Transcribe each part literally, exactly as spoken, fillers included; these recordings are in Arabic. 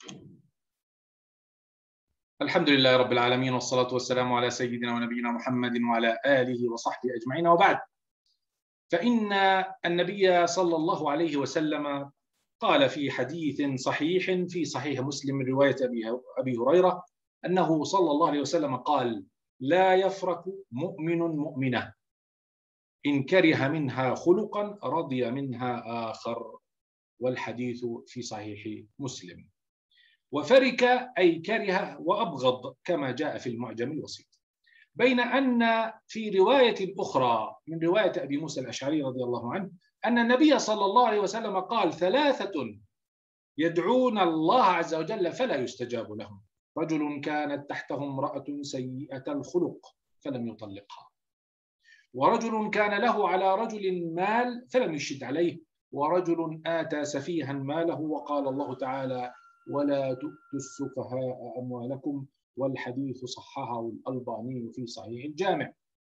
الحمد لله رب العالمين، والصلاة والسلام على سيدنا ونبينا محمد وعلى آله وصحبه أجمعين، وبعد. فإن النبي صلى الله عليه وسلم قال في حديث صحيح في صحيح مسلم من رواية أبي هريرة أنه صلى الله عليه وسلم قال: لا يفرق مؤمن مؤمنة إن كره منها خلقا رضي منها آخر. والحديث في صحيح مسلم. وفرك أي كره وأبغض كما جاء في المعجم الوسيط. بين أن في رواية أخرى من رواية أبي موسى الأشعري رضي الله عنه أن النبي صلى الله عليه وسلم قال: ثلاثة يدعون الله عز وجل فلا يستجاب لهم: رجل كانت تحته امرأة سيئة الخلق فلم يطلقها، ورجل كان له على رجل مال فلم يشد عليه، ورجل آتى سفيها ماله. وقال الله تعالى: ولا تؤتوا السفهاء أموالكم. والحديث صححه الألباني في صحيح الجامع.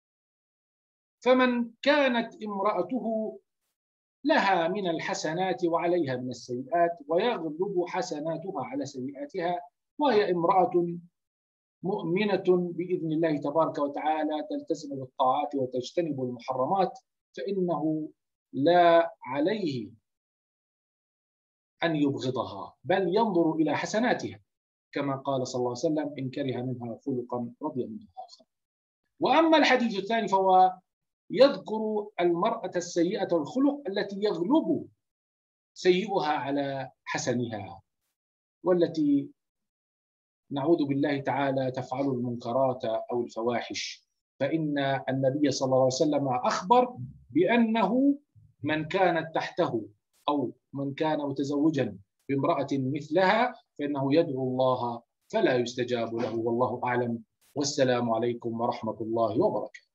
فمن كانت امرأته لها من الحسنات وعليها من السيئات، ويغلب حسناتها على سيئاتها، وهي امرأة مؤمنة بإذن الله تبارك وتعالى تلتزم بالطاعات وتجتنب المحرمات، فإنه لا عليه أن يبغضها، بل ينظر إلى حسناتها، كما قال صلى الله عليه وسلم: إن كره منها خلقا رضي منها آخر. وأما الحديث الثاني فهو يذكر المرأة السيئة الخلق التي يغلب سيئها على حسنها، والتي نعوذ بالله تعالى تفعل المنكرات أو الفواحش. فإن النبي صلى الله عليه وسلم أخبر بأنه من كانت تحته أو من كان متزوجا بامرأة مثلها فإنه يدعو الله فلا يستجاب له. والله أعلم، والسلام عليكم ورحمة الله وبركاته.